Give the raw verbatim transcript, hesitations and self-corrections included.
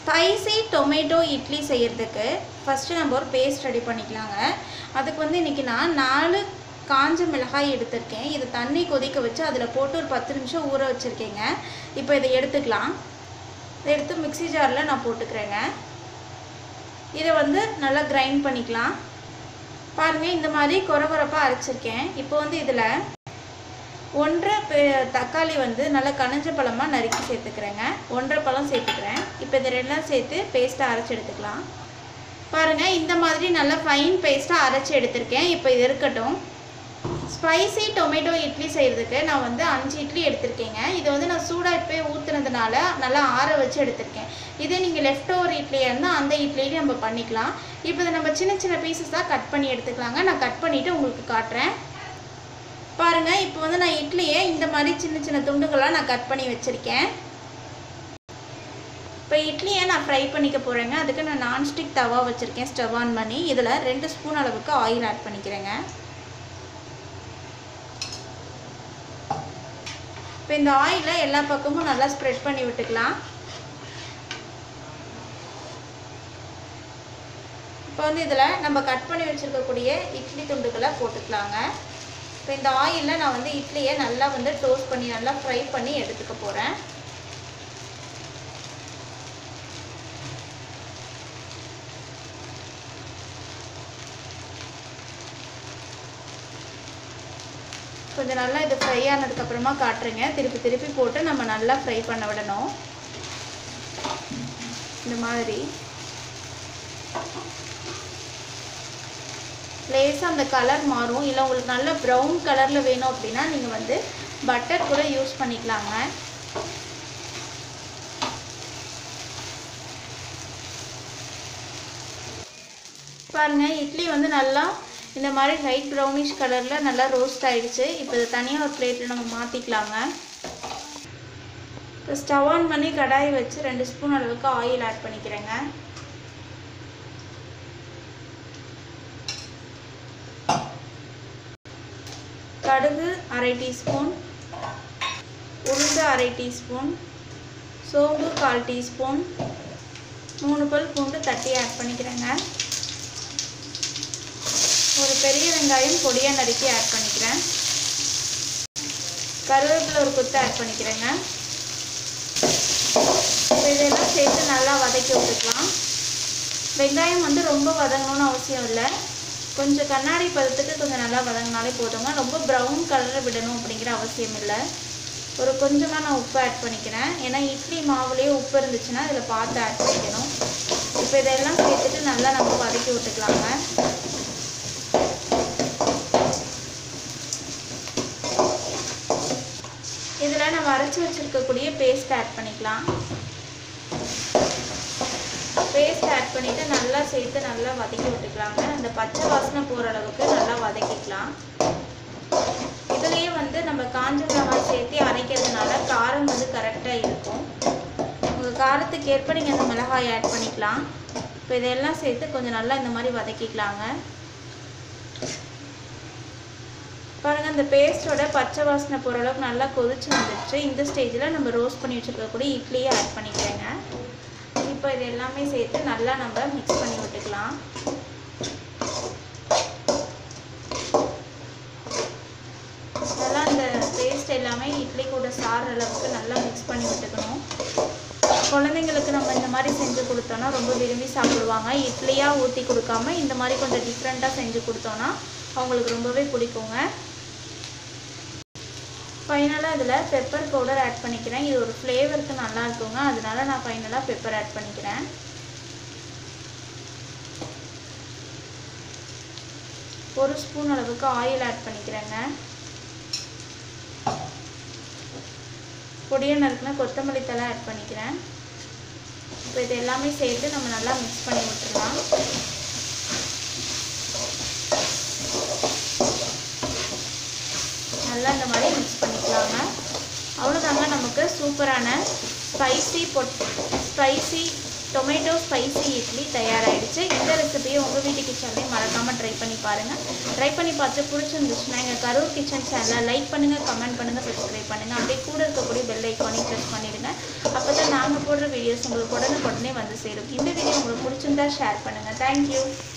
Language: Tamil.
ஸ்பைசி டொமேட்டோ இட்லி செய்கிறதுக்கு ஃபஸ்ட்டு நம்ம ஒரு பேஸ்ட் ரெடி பண்ணிக்கலாங்க. அதுக்கு வந்து இன்றைக்கி நான் நாலு காஞ்ச மிளகாய் எடுத்திருக்கேன். இது தண்ணி கொதிக்க வச்சு அதில் போட்டு ஒரு பத்து நிமிஷம் ஊற வச்சுருக்கேங்க. இப்போ இதை எடுத்துக்கலாம். இதை எடுத்து மிக்ஸி ஜாரில் நான் போட்டுக்கிறேங்க. இதை வந்து நல்லா கிரைண்ட் பண்ணிக்கலாம். பாருங்கள், இந்த மாதிரி கொர கொரப்பாக அரைச்சிருக்கேன். இப்போ வந்து இதில் ஒன்றரை தக்காளி வந்து நல்லா கனிஞ்ச பழமாக நறுக்கி சேர்த்துக்கிறேங்க. ஒன்றரை பழம் சேர்த்துக்கிறேன். இப்போ இதை ரெண்டும் சேர்த்து பேஸ்ட்டாக அரைச்சி எடுத்துக்கலாம். பாருங்கள், இந்த மாதிரி நல்லா ஃபைன் பேஸ்ட்டாக அரைச்சி எடுத்திருக்கேன். இப்போ இது இருக்கட்டும். ஸ்பைசி டொமேட்டோ இட்லி செய்கிறதுக்கு நான் வந்து அஞ்சு இட்லி எடுத்திருக்கேங்க. இதை வந்து நான் சூடாக இப்போ ஊற்றுனதுனால நல்லா ஆற வச்சு எடுத்திருக்கேன். இதே நீங்கள் லெஃப்ட் ஓவர் இட்லியாக இருந்தால் அந்த இட்லியிலையும் நம்ம பண்ணிக்கலாம். இப்போ இதை நம்ம சின்ன சின்ன பீசஸாக கட் பண்ணி எடுத்துக்கலாங்க. நான் கட் பண்ணிவிட்டு உங்களுக்கு காட்டுறேன். பாருங்கள், இப்போ வந்து நான் இட்லியை இந்த மாதிரி சின்ன சின்ன துண்டுகளாக நான் கட் பண்ணி வச்சுருக்கேன். இப்போ இட்லியை நான் ஃப்ரை பண்ணிக்க போகிறேங்க. அதுக்கு நான் நான்ஸ்டிக் தவா வச்சுருக்கேன். ஸ்டவ் ஆன் பண்ணி இதில் ரெண்டு ஸ்பூன் அளவுக்கு ஆயில் ஆட் பண்ணிக்கிறேங்க. இப்போ இந்த ஆயிலை எல்லா பக்கமும் நல்லா ஸ்ப்ரெட் பண்ணி விட்டுக்கலாம். இப்போ வந்து இதில் நம்ம கட் பண்ணி வச்சுருக்கக்கூடிய இட்லி துண்டுகளை போட்டுக்கலாங்க. இப்போ இந்த ஆயிலில் நான் வந்து இட்லியை நல்லா வந்து டோஸ்ட் பண்ணி நல்லா ஃப்ரை பண்ணி எடுத்துக்க போகிறேன். கொஞ்சம் நல்லா இது ஃப்ரை ஆனதுக்கப்புறமா காட்டுறேங்க. திருப்பி திருப்பி போட்டு நம்ம நல்லா ஃப்ரை பண்ண விடணும். இந்த மாதிரி லேசாக அந்த கலர் மாறும். இல்லை உங்களுக்கு நல்ல ப்ரௌன் கலரில் வேணும் அப்படின்னா நீங்கள் வந்து பட்டர் கூட யூஸ் பண்ணிக்கலாங்க. பாருங்கள், இட்லி வந்து நல்லா இந்த மாதிரி லைட் ப்ரௌனிஷ் கலரில் நல்லா ரோஸ்ட் ஆகிடுச்சு. இப்போ இதை தனியாக ஒரு பிளேட்டில் நம்ம மாற்றிக்கலாங்க. இப்போ ஸ்டவ் ஆன் பண்ணி கடாய் வச்சு ரெண்டு ஸ்பூன் அளவுக்கு ஆயில் ஆட் பண்ணிக்கிறேங்க. கடுகு அரை டீஸ்பூன், உளுந்து அரை டீஸ்பூன், சோம்பு கால் டீஸ்பூன், மூணு பல் பூண்டு தட்டி ஆட் பண்ணிக்கிறேங்க. ஒரு பெரிய வெங்காயம் பொடியாக நறுக்கி ஆட் பண்ணிக்கிறேன். கருவேப்பிலை ஒரு கொத்து ஆட் பண்ணிக்கிறேங்க. இதெல்லாம் சேர்த்து நல்லா வதக்கி விட்டுக்கலாம். வெங்காயம் வந்து ரொம்ப வதங்கணும்னு அவசியம் இல்லை. கொஞ்சம் கண்ணாடி பதத்துக்கு கொஞ்சம் நல்லா வதங்கினாலே போதுங்க. ரொம்ப ப்ரௌன் கலரில் விடணும் அப்படிங்கிற அவசியம் இல்லை. ஒரு கொஞ்சமாக நான் உப்பு ஆட் பண்ணிக்கிறேன். ஏன்னா இட்லி மாவுலேயே உப்பு இருந்துச்சுன்னா இதில் பார்த்து ஆட் பண்ணிக்கணும். இப்போ இதெல்லாம் சேர்த்துட்டு நல்லா நம்ம வதக்கி விட்டுக்கலாங்க. இதில் நம்ம அரைச்சி வச்சுருக்கக்கூடிய பேஸ்ட் ஆட் பண்ணிக்கலாம். பேஸ்ட் ஆட் பண்ணிவிட்டு நல்லா சேர்த்து நல்லா வதக்கி விட்டுக்கலாங்க. அந்த பச்சை வாசனை போகிற அளவுக்கு நல்லா வதக்கிக்கலாம். இதுலேயே வந்து நம்ம காஞ்ச மிளகாய் சேர்த்து அரைக்கிறதுனால காரம் வந்து கரெக்டாக இருக்கும். உங்கள் காரத்துக்கு ஏற்ப நீங்கள் அந்த மிளகாய் ஆட் பண்ணிக்கலாம். இப்போ இதெல்லாம் சேர்த்து கொஞ்சம் நல்லா இந்த மாதிரி வதக்கிக்கலாங்க. பாருங்கள், இந்த பேஸ்ட்டோட பச்சை வாசனை போகிற அளவுக்கு நல்லா கொதிச்சு வந்துடுச்சு. இந்த ஸ்டேஜில் நம்ம ரோஸ்ட் பண்ணி வச்சுருக்கக்கூடிய இட்லியை ஆட் பண்ணிக்கிறேங்க. இப்போ இது எல்லாமே சேர்த்து நல்லா நம்ம மிக்ஸ் பண்ணி விட்டுக்கலாம். நல்லா இந்த பேஸ்ட் எல்லாமே இட்லி கூட சாறு அளவுக்கு நல்லா மிக்ஸ் பண்ணி விட்டுக்கணும். குழந்தைங்களுக்கு நம்ம இந்த மாதிரி செஞ்சு கொடுத்தோன்னா ரொம்ப விரும்பி சாப்பிடுவாங்க. இட்லியாக ஊற்றி கொடுக்காம இந்த மாதிரி கொஞ்சம் டிஃப்ரெண்ட்டாக செஞ்சு கொடுத்தோன்னா அவங்களுக்கு ரொம்பவே பிடிக்குங்க. ஃபைனலாக இதில் பெப்பர் பவுடர் ஆட் பண்ணிக்கிறேன். இது ஒரு ஃப்ளேவருக்கு நல்லா இருக்குங்க. அதனால நான் ஃபைனலாக பெப்பர் ஆட் பண்ணிக்கிறேன். ஒரு ஸ்பூன் அளவுக்கு ஆயில் ஆட் பண்ணிக்கிறேங்க. பொடியை நறுக்குனா கொத்தமல்லி தழை ஆட் பண்ணிக்கிறேன். இப்போ இது எல்லாமே சேர்த்து நம்ம நல்லா மிக்ஸ் பண்ணி விட்டுடலாம். நல்லா இந்த மாதிரி மிக்ஸ் பண்ணிக்கலாங்க. அவ்வளோதாங்க, நமக்கு சூப்பரான spicy pot spicy tomato spicy idli தயாராகிடுச்சு. இந்த ரெசிபியை உங்கள் வீட்டு கிச்சன்லேயும் மறக்காமல் ட்ரை பண்ணி பாருங்கள். ட்ரை பண்ணி பார்த்து பிடிச்சிருந்துச்சுன்னா எங்கள் கரூர் கிச்சன் சேனலை லைக் பண்ணுங்கள், கமெண்ட் பண்ணுங்கள், சப்ஸ்கிரைப் பண்ணுங்கள். அப்படியே கூட இருக்கக்கூடிய பெல் ஐக்கானையும் ப்ரெஸ் பண்ணிவிடுங்க. அப்போ தான் நாங்கள் போடுற வீடியோஸ் உங்களுக்கு உடனே உடனே வந்து சேரும். இந்த வீடியோ உங்களுக்கு பிடிச்சிருந்தா ஷேர் பண்ணுங்கள். தேங்க்யூ.